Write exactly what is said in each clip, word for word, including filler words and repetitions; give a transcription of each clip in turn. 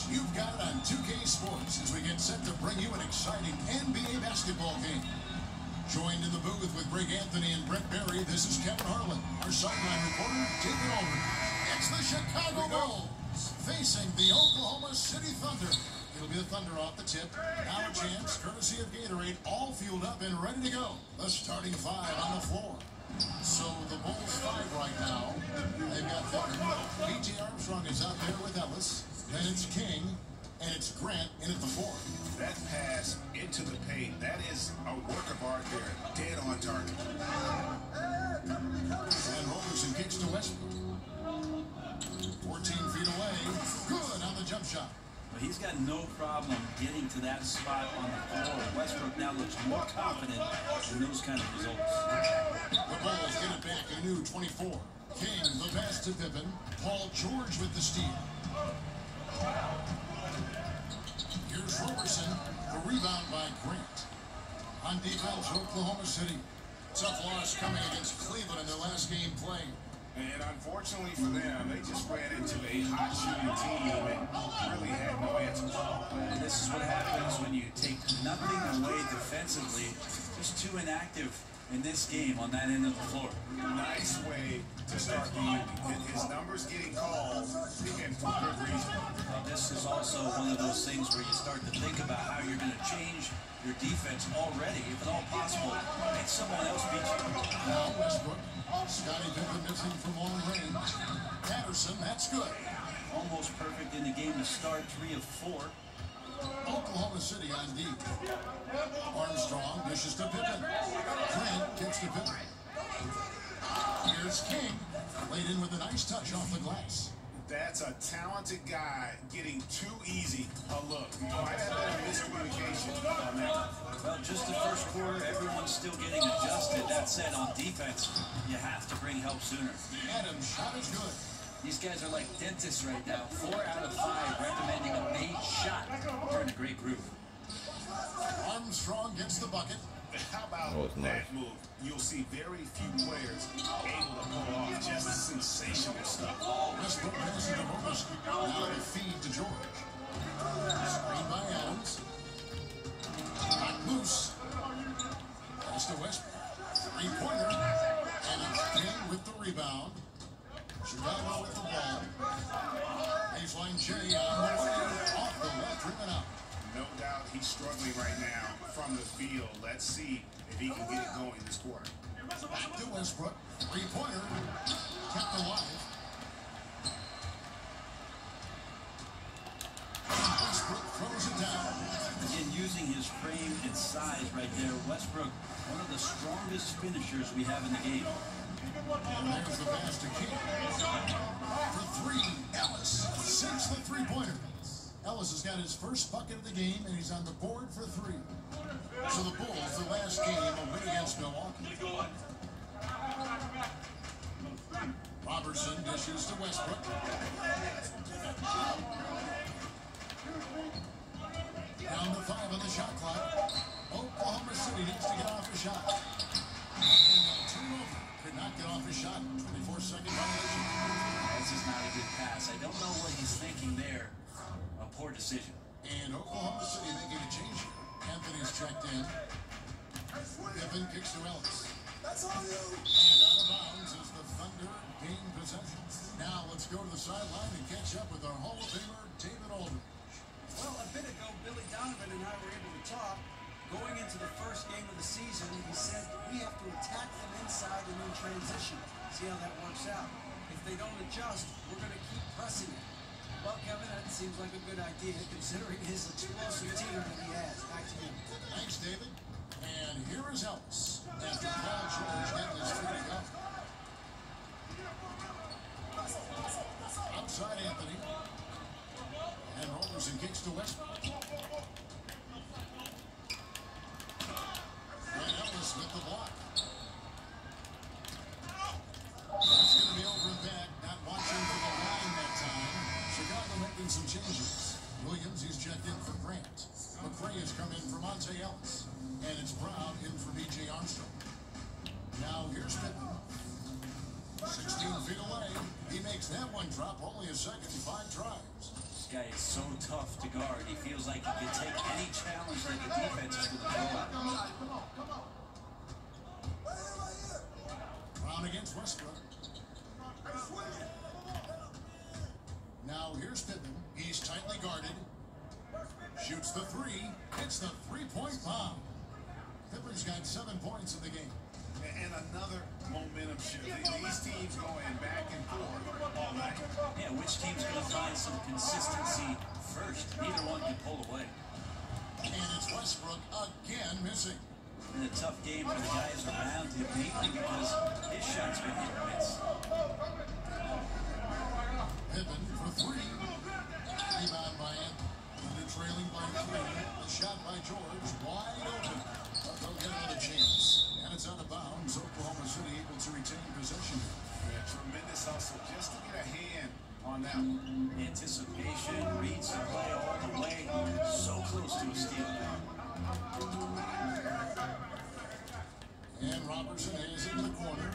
Sports. You've got it on two K Sports as we get set to bring you an exciting N B A basketball game. Joined in the booth with Greg Anthony and Brent Barry, this is Kevin Harlan. Our sideline reporter, David Aldridge. It's the Chicago Bulls facing the Oklahoma City Thunder. It'll be the Thunder off the tip. Now a chance, courtesy of Gatorade, all fueled up and ready to go. The starting five on the floor. So the Bulls five right now. They've got P J Armstrong is out there with Ellis. Then it's King, and it's Grant in at the four. That pass into the paint, that is a work of art there. Dead on target. And Roberson kicks to Westbrook. fourteen feet away. Good on the jump shot. Well, he's got no problem getting to that spot on the floor. Westbrook now looks more confident in those kind of results. The Bulls get it back a new twenty-four. King, the pass to Pippen. Paul George with the steal. Here's Roberson. The rebound by Grant. On defense, Oklahoma City. Tough loss coming against Cleveland in their last game played. And unfortunately for them, they just ran into a hot shooting team and really had no answer. And this is what happens when you take nothing away defensively. Just too inactive in this game on that end of the floor. Nice way to start the evening. His numbers getting called, and for good reason. Well, this is also one of those things where you start to think about how you're going to change your defense already, if at all possible. Make someone else beat you. Now Westbrook. Scottie Pippen missing from long range. Patterson, that's good. Almost perfect in the game to start, three of four. Oklahoma City on deep. Armstrong dishes to Pippen. Grant kicks to Pippen. Here's King. Laid in with a nice touch off the glass. That's a talented guy getting too easy a look. Might have been a miscommunication on that. Well, just the first quarter, everyone's still getting adjusted. That said, on defense, you have to bring help sooner. Adams' shot is good. These guys are like dentists right now. Four out of five recommending a made shot. They're in a great group. Armstrong gets the bucket. How about oh, that nice. move? You'll see very few players able to pull off just sensational stuff. Westbrook passes to Roberson. Now the feed to George. Screen by Adams. Not loose. Pass to Westbrook. Three-pointer. And it's King with the rebound. Chicago with the ball. Baseline J on the way. Off the left, ripping out. No doubt he's struggling right now from the field. Let's see if he can get it going this quarter. Back to Westbrook. Three-pointer. Kept alive. And Westbrook throws it down. Again, using his frame and size right there, Westbrook, one of the strongest finishers we have in the game. And there's the pass to King. For three, Ellis sinks the three-pointer. Ellis has got his first bucket of the game, and he's on the board for three. So the Bulls, the last game, a win against Milwaukee. Roberson dishes to Westbrook. Down to five on the shot clock. Oklahoma City needs to get off a shot. And they'll turn over. Could not get off a shot. twenty-four second violation. This is not a good pass. I don't know what he's thinking there. A poor decision. And Oklahoma City making a change here. Anthony's checked in. Pippen kicks to Ellis. That's all you. And out of bounds as the Thunder gain possession. Now let's go to the sideline and catch up with our Hall of Famer, David Aldridge. Well, a bit ago, Billy Donovan and I were able to talk. Going into the first game of the season, he said we have to attack them inside and in transition. See how that works out. If they don't adjust, we're going to keep pressing it. Well, Kevin, that seems like a good idea considering his explosive team that he has. Back to you. Thanks, David. And here is Ellis after Paul George getting his free to go. Outside Anthony. And Roberson kicks to Westbrook. And Ellis with the block. That's going to be over and back. Not watching for the line that time. Chicago making some changes. Williams, he's checked in for Grant. McRae has come in for Monte Ellis. And it's Brown in for P J Armstrong. Now here's Pippen. sixteen feet away. He makes that one drop only a second, five tries. This guy is so tough to guard. He feels like he can take any challenge that the defense is going to throw at him. Brown against Westbrook. Now here's Pippen. He's tightly guarded. Shoots the three. Hits the three-point bomb. Pippen's got seven points in the game. And another momentum shift. These teams going back and forth all night. Yeah, which team's going to find some consistency first? Neither one can pull away. And it's Westbrook again missing. Been a tough game for the guys around him, mainly because his shots been hit or miss. Pippen for three. Rebound by Anthony. They're trailing by three. The shot by George wide open. But they'll get another chance. And it's out of bounds. Oklahoma City able to retain possession. Yeah, tremendous hustle just to get a hand on that one. Anticipation, reads the play all the way. So close to a steal. And Robertson is into the corner.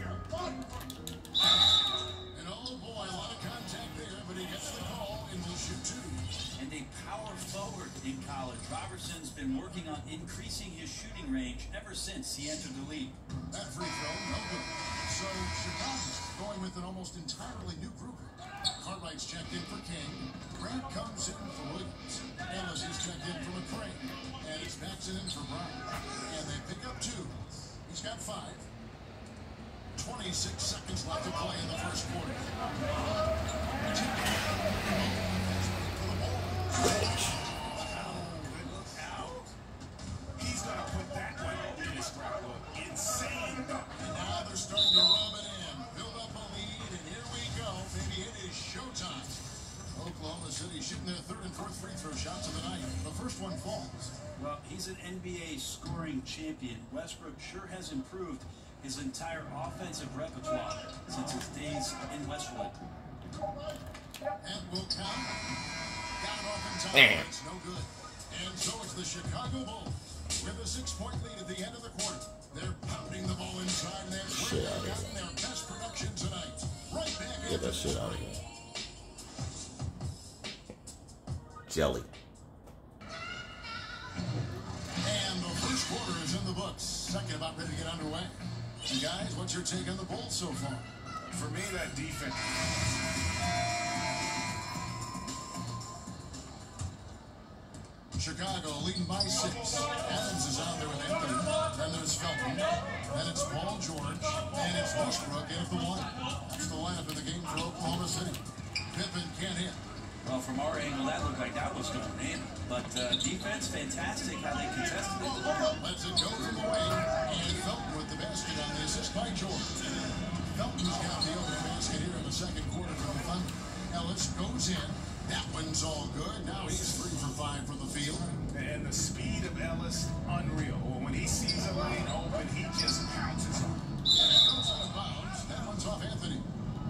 And oh boy, a lot of contact there, but he gets the call and will shoot two. And a power forward in college. Robertson's been working on increasing his shooting range ever since he entered the league. That free throw, no good. So Chicago's going with an almost entirely new group. Cartwright's checked in for King. Grant comes in for Williams. Ellis is checked in for McCray. And it's Paxson in for Brown. And they pick up two. He's got five. twenty-six seconds left to play in the first quarter. He's going to put that one in his scrapbook. Insane dunk. And now they're starting to rub it in. Build up a lead, and here we go. Baby, it is showtime. Oklahoma City shooting their third and fourth free throw shots of the night. The first one falls. Well, he's an N B A scoring champion. Westbrook sure has improved his entire offensive repertoire since his days in Westwood. And will count. Down off in time. It's no good. And so it's the Chicago Bulls with a six-point lead at the end of the quarter. They're pounding the ball inside, and that's where they've gotten their best production tonight. Right back in. Get that shit out of here. Jelly. And the first quarter is in the books. Second about ready to get underway. You guys, what's your take on the Bulls so far? For me, that defense. Chicago leading by six. Adams is out there with Anthony. Then there's Felton. Then it's Paul George. And it's Westbrook in at the one. That's the lineup in the game for Oklahoma City. Pippen can't hit. Well, from our angle, that looked like that was going in. But uh, defense, fantastic how they contested it. Lets it go from the wing. And Felton with the basket on the assist by George. Felton's got the opening basket here in the second quarter for the Thunder. Ellis goes in. That one's all good. Now he's three for five from the field. And the speed of Ellis, unreal. When he sees a lane open, he just pounces on it. And it goes out of bounds. That one's off Anthony.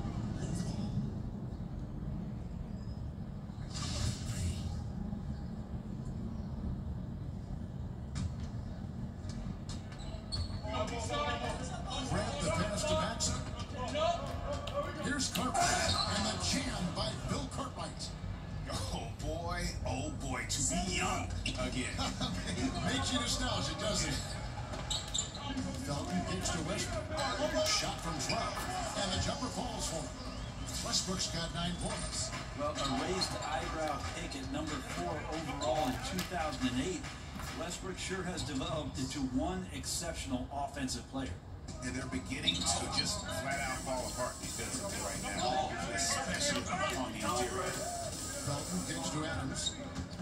Grab the pass to Paxson. Here's Cartwright. And the jam by Bill Cartwright. Oh boy, oh boy, to be young again. Makes you nostalgic, doesn't it? Felton kicks to Westbrook. Shot from twelve. And the jumper falls for him. Westbrook's got nine points. Well, a raised eyebrow pick at number four overall in two thousand eight. Westbrook sure has developed into one exceptional offensive player. And they're beginning to just flat out fall apart defensively right now, especially on the interior. Felton kicks to Adams.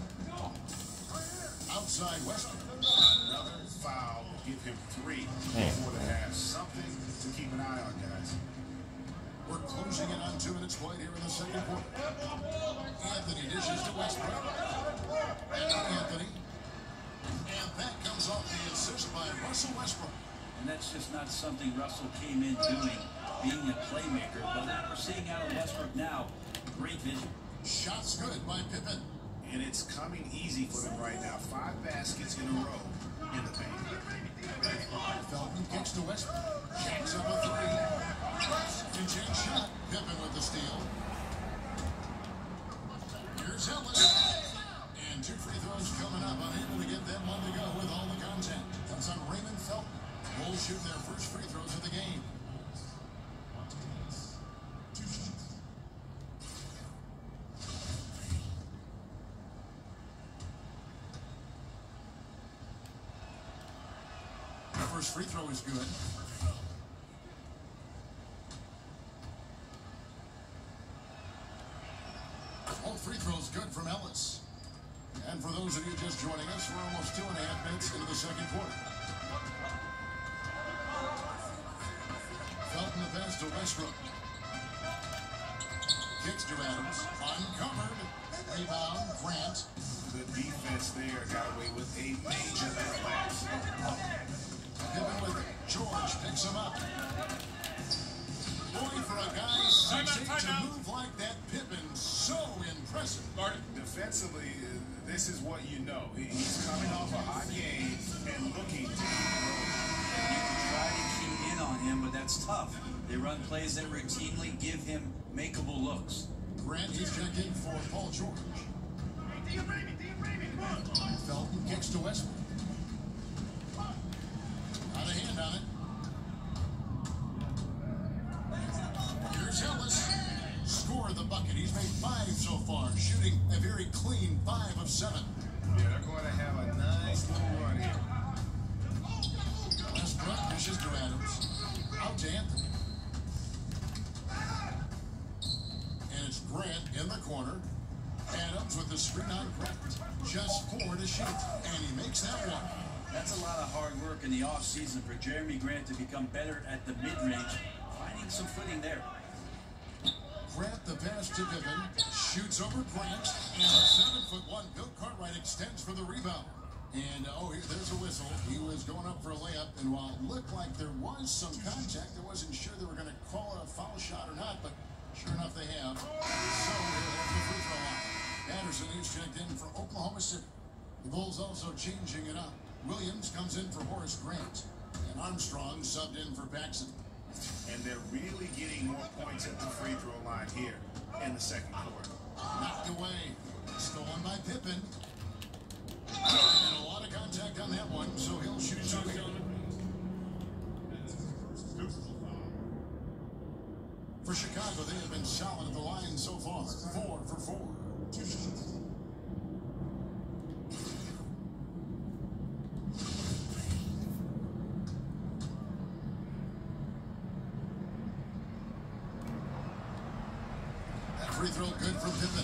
Outside Westbrook. Another foul will give him three before the half. Something to keep an eye on, guys. We're closing in on two minutes played here in the second quarter. Anthony dishes to Westbrook. And Anthony. And that comes off the assist by Russell Westbrook. And that's just not something Russell came in doing, being a playmaker. But we're seeing out of Westbrook now, great vision. Shots good by Pippen. And it's coming easy for them right now. Five baskets in a row in the paint. Felton kicks to Westbrook. Jacks up a three. Finching shot. Pippen with the steal. Here's Here's Ellis. And two free throws coming up. Unable to get them one to go with all the contact. Comes on Raymond Felton. Bulls shoot their first free throws of the game. First free throw is good. All free throws good from Ellis. And for those of you just joining us, we're almost two and a half minutes into the second quarter. Felton the pass to Westbrook. Kicks to Adams. Uncovered. Rebound, Grant. The defense there got away with a major pass. Pippen with it. George picks him up. Boy, for a guy six eight to move like that, Pippen, so impressive. Defensively, this is what you know. He's coming off a hot game and looking to You can try to key in on him, but that's tough. They run plays that routinely give him makeable looks. Grant, he's checked in for Paul George. Felton kicks to Westbrook. Got a hand on it. Here's Ellis. Score the bucket. He's made five so far, shooting a very clean five of seven. Yeah, they're going to have a nice little run here. Westbrook dishes to Adams. Out to Anthony. And it's Grant in the corner. Adams with the screen on Grant. Just four to shoot. And he makes that one. That's a lot of hard work in the offseason for Jeremy Grant to become better at the mid-range, finding some footing there. Grant the pass to Pippen. Shoots over Grant. And a seven foot one Bill Cartwright extends for the rebound. And, oh, here, there's a whistle. He was going up for a layup. And while it looked like there was some contact, I wasn't sure they were going to call it a foul shot or not. But sure enough, they have. So, there's the free throw line. Anderson is checked in for Oklahoma City. The Bulls also changing it up. Williams comes in for Horace Grant. And Armstrong subbed in for Paxson. And they're really getting more points at the free throw line here in the second quarter. Knocked away. Stolen by Pippen. And a lot of contact on that one, so he'll shoot two here. For Chicago, they have been solid at the line so far. Four for four. That free throw good for Pippen.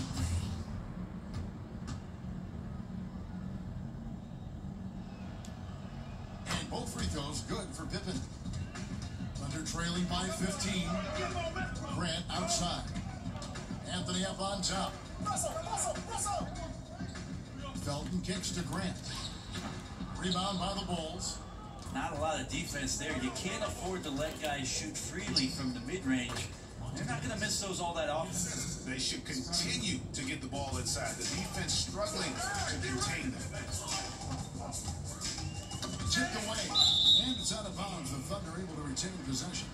And both free throws good for Pippen. Under trailing by fifteen. Grant outside. Anthony up on top. Felton kicks to Grant. Rebound by the Bulls. Not a lot of defense there. You can't afford to let guys shoot freely from the mid-range. They're not going to miss those all that often. They should continue to get the ball inside. The defense struggling to contain them. Tipped away. And it's out of bounds. The Thunder able to retain possession.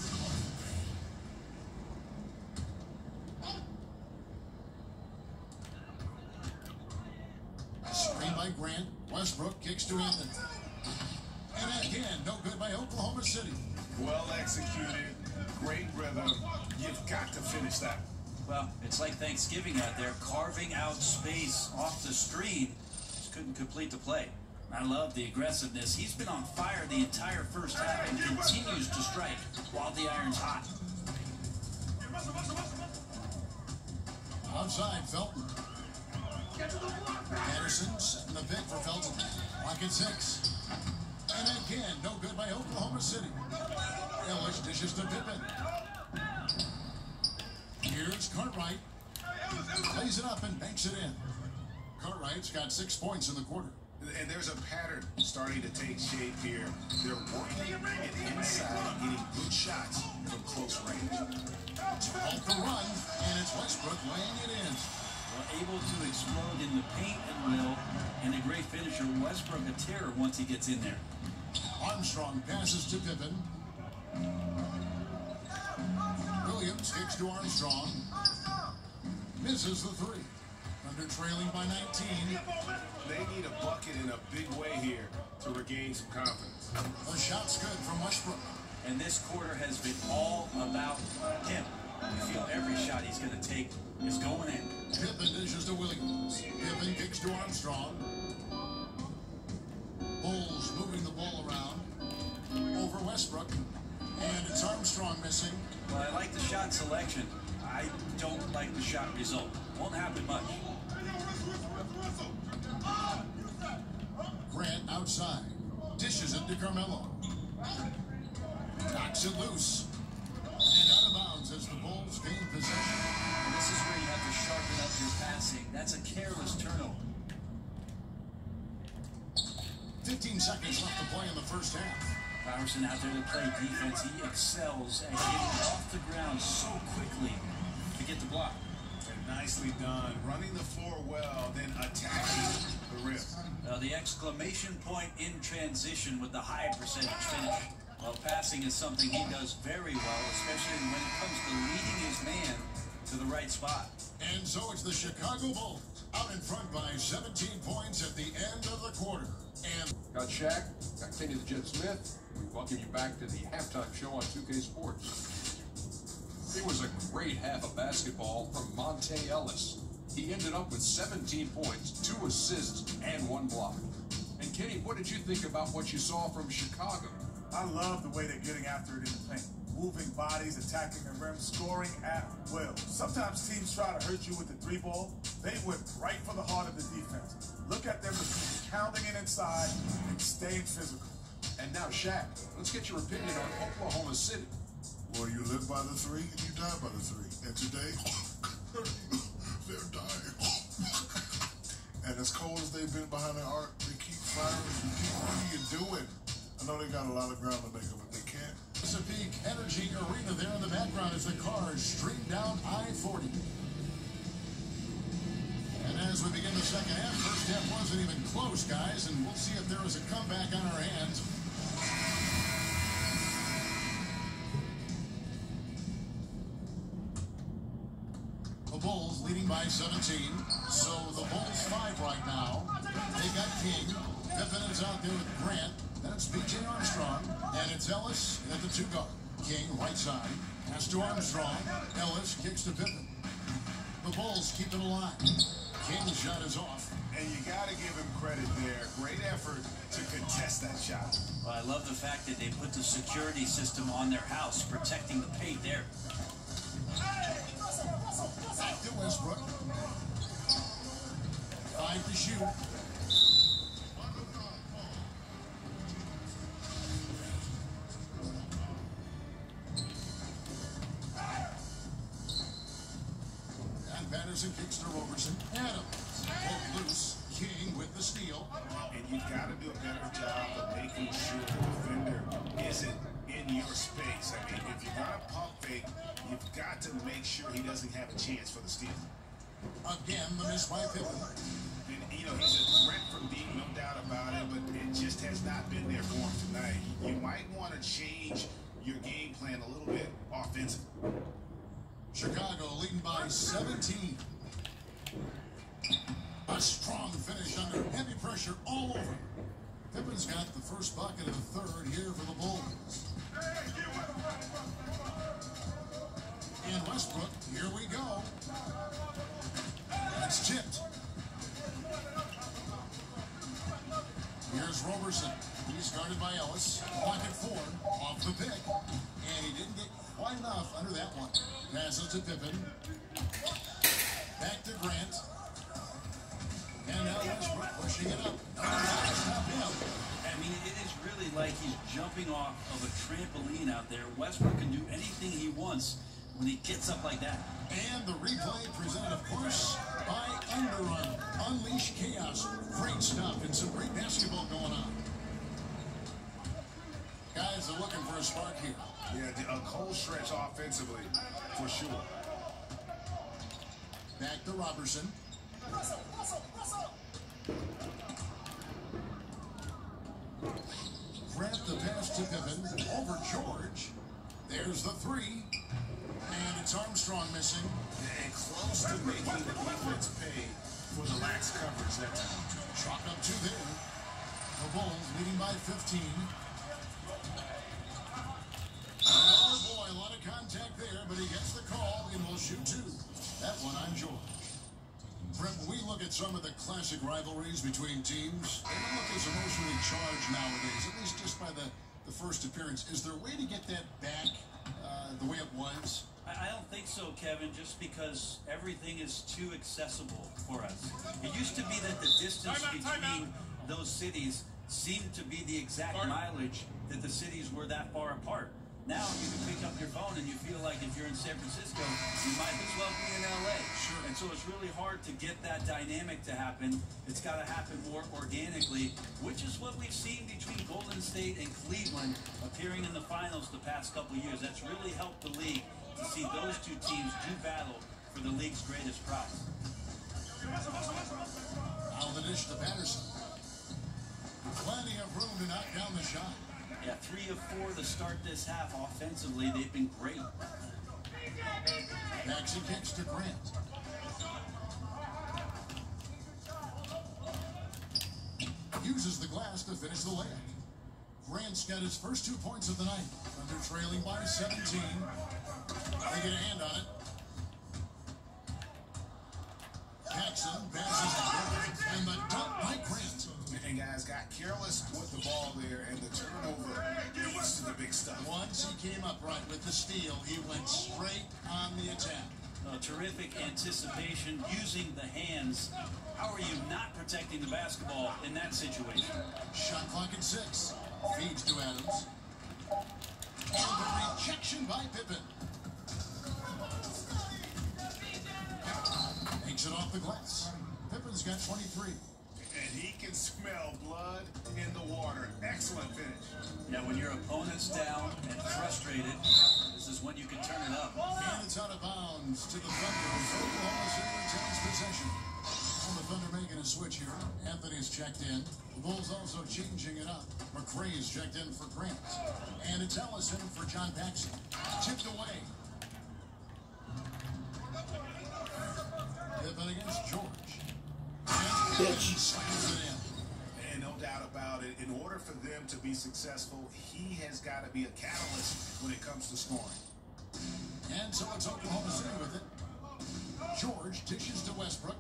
Screen by Grant. Westbrook kicks to Anthony. And again, no good by Oklahoma City. Well executed. Great rhythm. You've got to finish that. Well, it's like Thanksgiving out there, carving out space off the screen. Just couldn't complete the play. I love the aggressiveness. He's been on fire the entire first half and continues to strike while the iron's hot. Outside, Felton. Anderson setting the pick for Felton. Lock at six. And again, no good by Oklahoma City. Ellis dishes to Pippen. Here's Cartwright. Plays it up and banks it in. Cartwright's got six points in the quarter. And there's a pattern starting to take shape here. They're working it inside, getting good shots from close range. Off the run, and it's Westbrook laying it in. Well, able to explode in the paint at will, and a great finisher. Westbrook a terror once he gets in there. Armstrong passes to Pippen. Williams kicks to Armstrong. Misses the three. From Thunder trailing by nineteen. They need a bucket in a big way here to regain some confidence. The shot's good from Westbrook. And this quarter has been all about him. You feel every shot he's going to take is going in. Pippen dishes to Williams. Pippen kicks to Armstrong. Bulls moving the ball around over Westbrook. And it's Armstrong missing. Well, I like the shot selection. I don't like the shot result. Won't happen much. Grant outside. Dishes it to Carmelo. Knocks it loose. And out of bounds as the Bulls gain possession. And this is where you have to sharpen up your passing. That's a careless turnover. fifteen seconds left to play in the first half. Iverson out there to play defense. He excels at getting off the ground so quickly to get the block. And nicely done. Running the floor well, then attacking the rim. Uh, the exclamation point in transition with the high percentage finish. Well, passing is something he does very well, especially when it comes to leading his man to the right spot. And so it's the Chicago Bulls out in front by seventeen points at the end of the quarter. And got Shaq, got Kenny the Jet Smith. We welcome you back to the halftime show on two K Sports. It was a great half of basketball from Monte Ellis. He ended up with seventeen points, two assists, and one block. And Kenny, what did you think about what you saw from Chicago? I love the way they're getting after it in the paint. Moving bodies, attacking the rim, scoring at will. Sometimes teams try to hurt you with the three ball. They went right for the heart of the defense. Look at them pounding it inside and staying physical. And now, Shaq, let's get your opinion on Oklahoma City. Well, you live by the three and you die by the three. And today, they're dying. And as cold as they've been behind the arc, they keep firing. Keep, what are you doing? I know they got a lot of ground to make up, but they can't. Chesapeake Energy Arena there in the background as the cars stream down I forty. And as we begin the second half, first half wasn't even close, guys, and we'll see if there is a comeback on our hands. The Bulls leading by seventeen. So the Bulls five right now. They got King. Pippen is out there with Grant. Then it's B J Armstrong. And it's Ellis at the two guard. King right side. Pass to Armstrong. Ellis kicks to Pippen. The Bulls keep it alive. King's shot is off. And you got to give him credit there. Great effort to contest that shot. Well, I love the fact that they put the security system on their house, protecting the paint there. Back to Westbrook. Five to shoot. And Patterson kicks to Roberson. Adams. Pulled loose. King with the steal. And you've got to do a better job of making sure the defender isn't in your space. I mean, if you're going to pump fake, you've got to make sure he doesn't have a chance for the steal. Again, the miss by Pippen. And, you know, he's a threat from deep, no doubt about it, but it just has not been there for him tonight. You might want to change your game plan a little bit offensively. Chicago leading by seventeen. A strong finish under heavy pressure all over. Pippen's got the first bucket of the third here for the Bulls. And Westbrook, here we go. It's tipped. Here's Roberson. He's guarded by Ellis. Pocket four. Off the pick. And he didn't get quite enough under that one. Passes to Pippen. Back to Grant. And now Westbrook pushing it up. Stop him. I mean, it is really like he's jumping off of a trampoline out there. Westbrook can do anything he wants when he gets up like that. And the replay presented, of course, by Under Armour. Unleash chaos. Great stuff and some great basketball going on. Guys are looking for a spark here. Yeah, a cold stretch offensively, for sure. Back to Roberson. Grant the pass to Pippen. Over George. There's the three. And it's Armstrong missing. And close to making the defense pay for the lax coverage that time. Chalk up two there. The Bulls leading by fifteen. Oh boy, a lot of contact there, but he gets the call and will shoot two. That one on George. Brett, when we look at some of the classic rivalries between teams, they don't look as emotionally charged nowadays, at least just by the, the first appearance. Is there a way to get that back uh, the way it was? I don't think so, Kevin, just because everything is too accessible for us. It used to be that the distance between those cities seemed to be the exact mileage that the cities were that far apart. Now you can pick up your phone and you feel like if you're in San Francisco, you might as well be in L A. Sure. And so it's really hard to get that dynamic to happen. It's got to happen more organically, which is what we've seen between Golden State and Cleveland appearing in the finals the past couple years. That's really helped the league to see those two teams do battle for the league's greatest prize. Out the dish to Patterson. Plenty of room to knock down the shot. Yeah, three of four to start this half. Offensively, they've been great. Maxey kicks to Grant. Uses the glass to finish the layup. Grant's got his first two points of the night. Under trailing by seventeen. They get a hand on it. Jackson passes to Grant, and the dunk by Grant. And guys got careless with the ball there, and the turnover leads to the big stuff. Once he came up right with the steal, he went straight on the attack. Uh, terrific anticipation, using the hands. How are you not protecting the basketball in that situation? Shot clock at six. Feeds to Adams. And the rejection by Pippen. Takes it off the glass. Pippen's got twenty-three. And he can smell blood in the water. Excellent finish. Yeah, when your opponent's down and frustrated, this is when you can turn it up. And it's out of bounds to the Thunder. Oklahoma City retains possession. Well, the Thunder making a switch here. Anthony's checked in. The Bulls also changing it up. McRae's checked in for Grant. And it's Ellison for John Paxson. Tipped away. Pippen against George. Pitch. And no doubt about it, in order for them to be successful, he has got to be a catalyst when it comes to scoring. And so it's Oklahoma City with it. George dishes to Westbrook.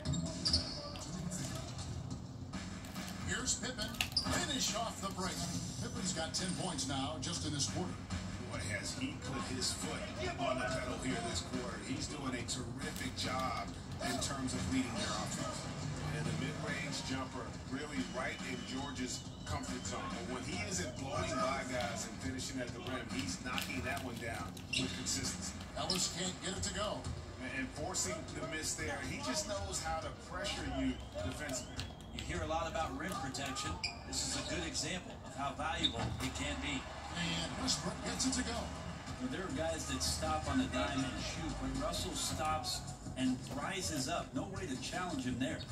Here's Pippen. Finish off the break. Pippen's got ten points now just in this quarter. Boy, has he put his foot on the pedal here this quarter. He's doing a terrific job in terms of leading their offense. And the mid-range jumper really right in George's comfort zone. And when he isn't blowing by guys and finishing at the rim, he's knocking that one down with consistency. Ellis can't get it to go. And forcing the miss there, he just knows how to pressure you defensively. You hear a lot about rim protection. This is a good example of how valuable it can be. And Westbrook gets it to go. Well, there are guys that stop on the dime and shoot. When Russell stops and rises up, no way to challenge him there.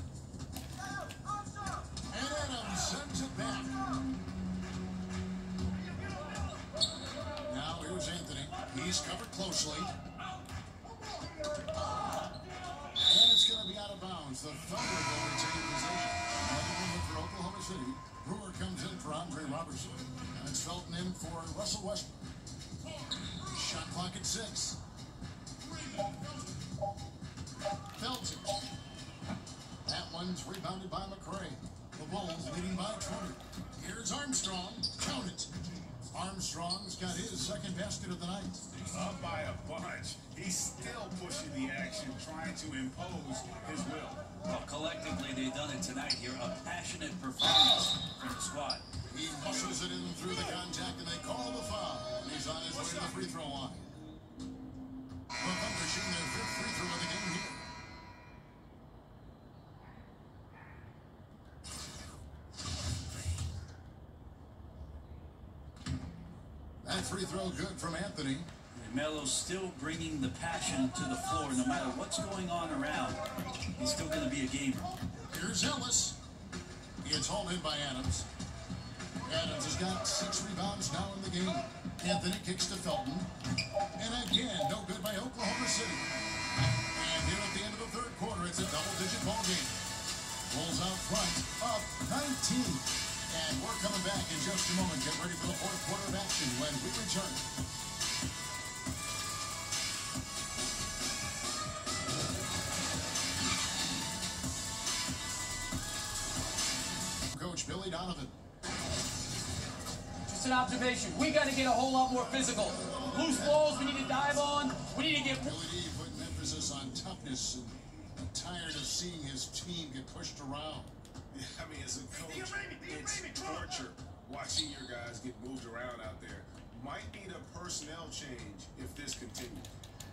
And Adams sends it back. Now here's Anthony. He's covered closely. And it's going to be out of bounds. The Thunder will retain possession. Another one for Oklahoma City. Brewer comes in for Andre Robertson. And it's Felton in for Russell Westbrook. Shot clock at six. Felton. That one's rebounded by McRae. The Bulls leading by twenty. Here's Armstrong. Count it. Armstrong's got his second basket of the night. Up by a bunch. He's still pushing the action, trying to impose his will. Well, collectively, they've done it tonight here. A passionate performance from the squad. He muscles it in through the contact, and they call the foul. And he's on his way to the free throw line. The Thunder shooting their fifth free throw of the game here. That free throw good from Anthony. Melo's still bringing the passion to the floor. No matter what's going on around, he's still going to be a gamer. Here's Ellis. He gets hauled in by Adams. Adams has got six rebounds now in the game. Anthony kicks to Felton. And again, no good by Oklahoma City. And here at the end of the third quarter, it's a double-digit ball game. Bulls out front, up nineteen. And we're coming back in just a moment. Get ready for the fourth quarter of action when we return. Coach Billy Donovan. Just an observation. We got to get a whole lot more physical. Loose balls we need to dive on. We need to get... Billy D putting emphasis on toughness and I'm tired of seeing his team get pushed around. Yeah, I mean, as a coach, it's torture watching your guys get moved around out there. Might need a personnel change if this continues.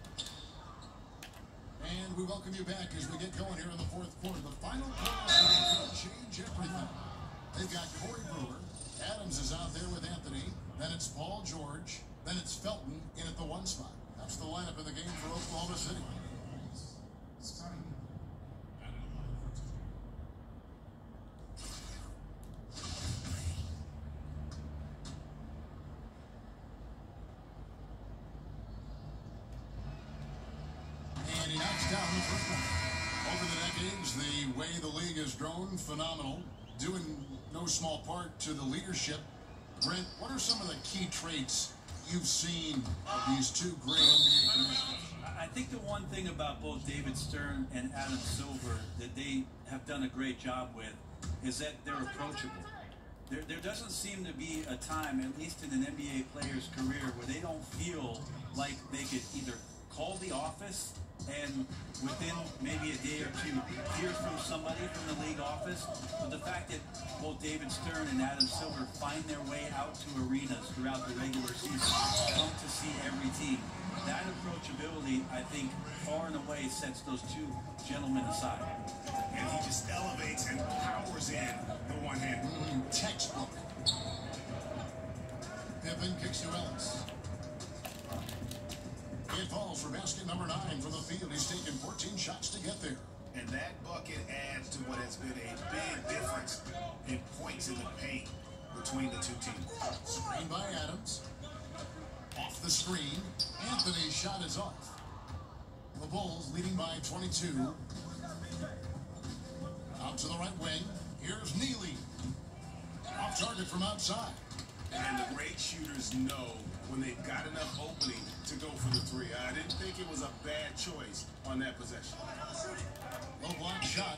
And we welcome you back as we get going here in the fourth quarter. The final quarter will change everything. They've got Corey Brewer. Adams is out there with Anthony. Then it's Paul George. Then it's Felton in at the one spot. That's the lineup in the game for Oklahoma City. And he knocks down the first one. Over the decades, the way the league has grown, phenomenal. Due in no small part to the leadership. Brent, what are some of the key traits you've seen of these two great N B A commissioners? I think the one thing about both David Stern and Adam Silver that they have done a great job with is that they're approachable. There, there doesn't seem to be a time, at least in an N B A player's career, where they don't feel like they could either call the office and within maybe a day or two hear from somebody from the league office. But the fact that both David Stern and Adam Silver find their way out to arenas throughout the regular season, come to see every team, that approachability, I think, far and away sets those two gentlemen aside. And he just elevates and powers in the one hand. Mm, textbook. Pippen kicks to Ellis. It falls for basket number nine from the field. He's taken fourteen shots to get there. And that bucket adds to what has been a big difference in points in the paint between the two teams. Screen by Adams. Off the screen. Anthony's shot is off. The Bulls leading by twenty-two. Out to the right wing. Here's Neely. Off target from outside. And the great shooters know when they've got enough opening to go for the three. I didn't think it was a bad choice on that possession. Low block shot.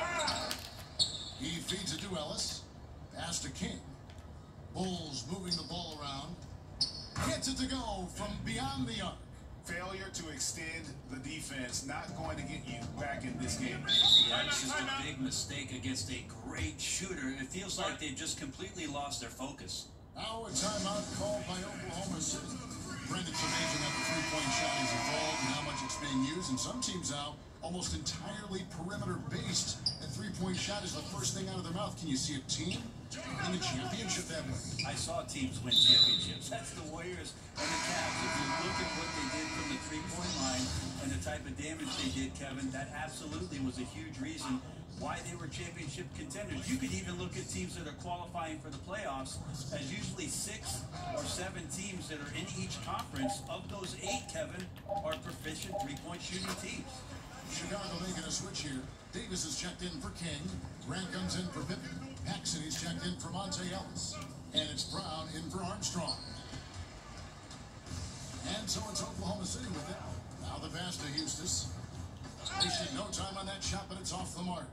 He feeds it to Ellis. Pass to King. Bulls moving the ball around. Gets it to go from beyond the arc. Failure to extend the defense, not going to get you back in this game. That's just a big mistake against a great shooter. It feels like they've just completely lost their focus. Now a timeout called by Oklahoma City. Brent, it's amazing that the three-point shot is evolved and how much it's being used. And some teams now almost entirely perimeter-based. And three-point shot is the first thing out of their mouth. Can you see a team in the championship that way? I saw teams win championships. That's the Warriors and the Cavs. If you look at what they did from the three-point line and the type of damage they did, Kevin, that absolutely was a huge reason why they were championship contenders. You could even look at teams that are qualifying for the playoffs as usually six or seven teams that are in each conference. Of those eight, Kevin, are proficient three-point shooting teams. Chicago making a switch here. Davis is checked in for King. Grant comes in for Pippen. Paxson is checked in for Monte Ellis. And it's Brown in for Armstrong. And so it's Oklahoma City with it. Now the pass to Eustace. Wasted no time on that shot, but it's off the mark.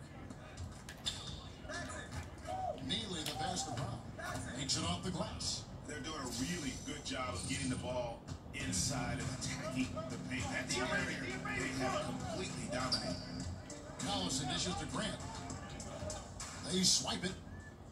Neely, the pass to Brown. Takes it off the glass. They're doing a really good job of getting the ball inside and attacking the paint. That's an area they have completely dominated. Collison dishes to Grant. They swipe it.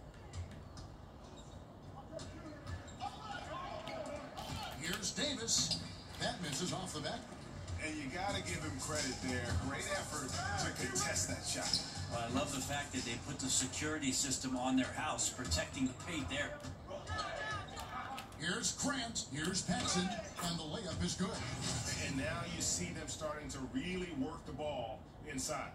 Here's Davis. That misses off the back. And you got to give him credit there. Great effort to contest that shot. Well, I love the fact that they put the security system on their house, protecting the paint there. Here's Grant. Here's Paxson. And the layup is good. And now you see them starting to really work the ball inside.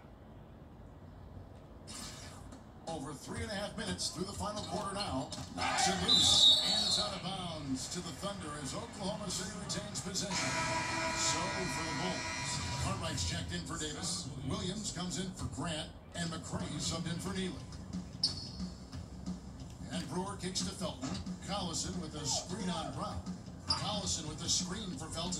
Over three and a half minutes through the final quarter now. Knocks it loose. And it's out of bounds to the Thunder as Oklahoma City retains possession. So for the Bulls. Cartwright's checked in for Davis. Williams comes in for Grant. And McCray subbed in for Neely. And Brewer kicks to Felton. Collison with a screen on Brown. Collison with a screen for Felton.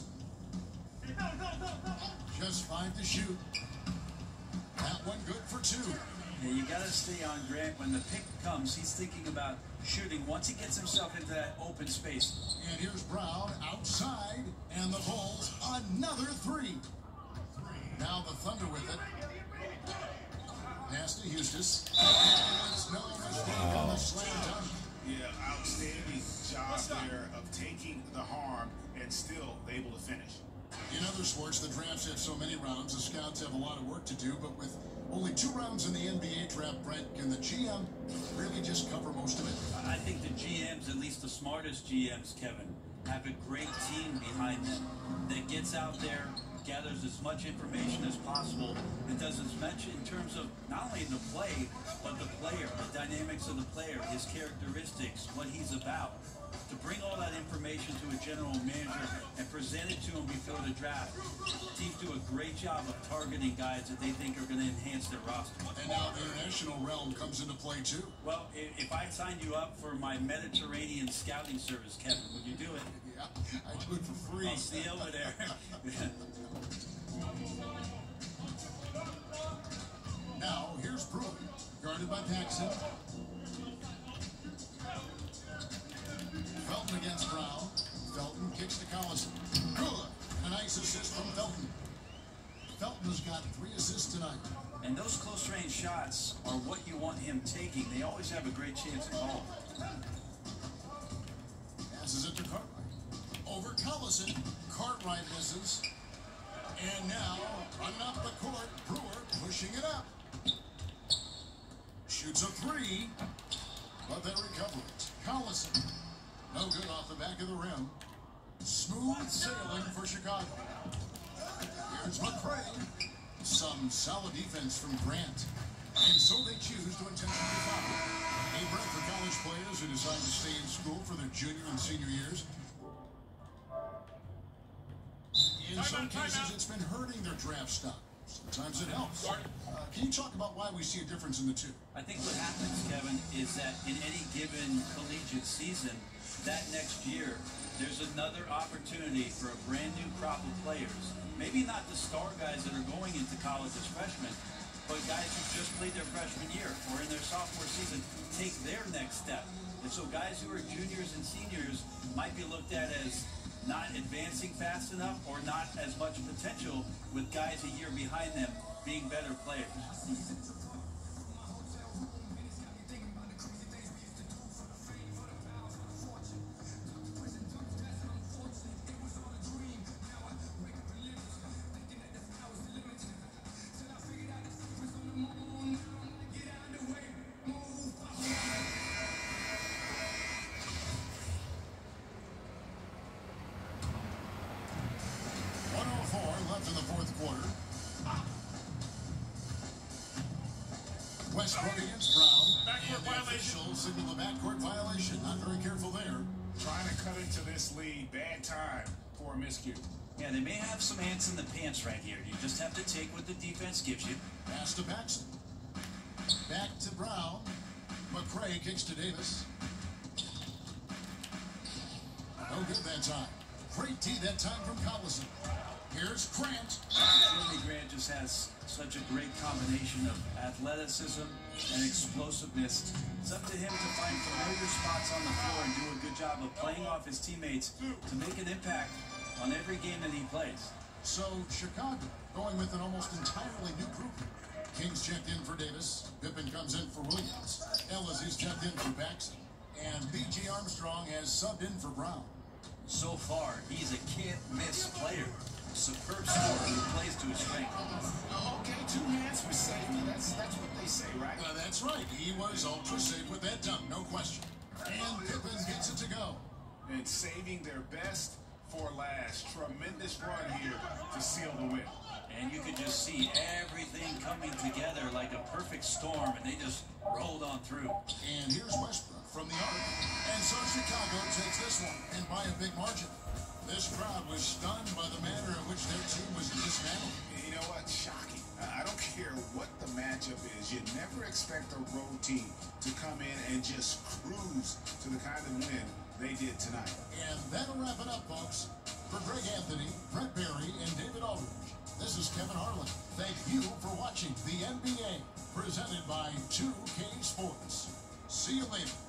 Just five to shoot. That one good for two. Yeah, you got to stay on Grant. When the pick comes, he's thinking about shooting once he gets himself into that open space. And here's Brown outside, and the Bulls another three. Now the Thunder with it. Pass to Eustace. It's no mistake on the slam dunk. Yeah, outstanding job there of taking the harm and still able to finish. In other sports, the drafts have so many rounds, the scouts have a lot of work to do, but with only two rounds in the N B A draft, Brent, can the G M really just cover most of it? I think the G Ms, at least the smartest G Ms, Kevin, have a great team behind them that gets out there, gathers as much information as possible, and does as much in terms of not only the play, but the player, the dynamics of the player, his characteristics, what he's about. To bring all that information to a general manager and present it to him before the draft. Teams do a great job of targeting guys that they think are going to enhance their roster. And now the international realm comes into play too. Well, if I signed you up for my Mediterranean scouting service, Kevin, would you do it? Yeah, I do it for free. I'll see you over there. Now, here's Brewer, guarded by Paxson. Felton against Brown. Felton kicks to Collison. Good. A nice assist from Felton. Felton's got three assists tonight. And those close-range shots are what you want him taking. They always have a great chance at ball. Passes it to Cartwright. Over Collison. Cartwright misses. And now, running up the court, Brewer pushing it up. Shoots a three, but they recover it. Collison. No good off the back of the rim. Smooth sailing for Chicago. Here's McCray. Some solid defense from Grant. And so they choose to intentionally foul. A breath for college players who decide to stay in school for their junior and senior years. In some cases, it's been hurting their draft stock. Sometimes it helps. Uh, can you talk about why we see a difference in the two? I think what happens, Kevin, is that in any given collegiate season, that next year, there's another opportunity for a brand new crop of players. Maybe not the star guys that are going into college as freshmen, but guys who just played their freshman year or in their sophomore season take their next step. And so guys who are juniors and seniors might be looked at as not advancing fast enough or not as much potential, with guys a year behind them being better players. Left in the fourth quarter. Westbrook against Brown. Backcourt and the violation. officials signal a backcourt violation. Not very careful there. Trying to cut into this lead. Bad time for a miscue. Yeah, they may have some ants in the pants right here. You just have to take what the defense gives you. Pass to Paxson. Back to Brown. McCray kicks to Davis. No good that time. Great tee that time from Collison. Here's Grant. Jeremy Grant just has such a great combination of athleticism and explosiveness. It's up to him to find familiar spots on the floor and do a good job of playing off his teammates to make an impact on every game that he plays. So Chicago going with an almost entirely new group. Kings checked in for Davis. Pippen comes in for Williams. Ellis is checked in for Paxson. And B J Armstrong has subbed in for Brown. So far, he's a can't-miss player. Superb scorer who plays to his strength. Okay, two hands for safety. That's that's what they say, right? Uh, that's right. He was ultra safe with that dunk, no question. And Pippen gets it to go. And saving their best for last. Tremendous run here to seal the win. And you could just see everything coming together like a perfect storm, and they just rolled on through. And here's Westbrook from the arc. And so Chicago takes this one, and by a big margin. This crowd was stunned by the manner in which their team was dismantled. You know what? Shocking. I don't care what the matchup is. You never expect a road team to come in and just cruise to the kind of win they did tonight. And that'll wrap it up, folks. For Greg Anthony, Brett Barry, and David Aldridge, this is Kevin Harlan. Thank you for watching the N B A, presented by two K Sports. See you later.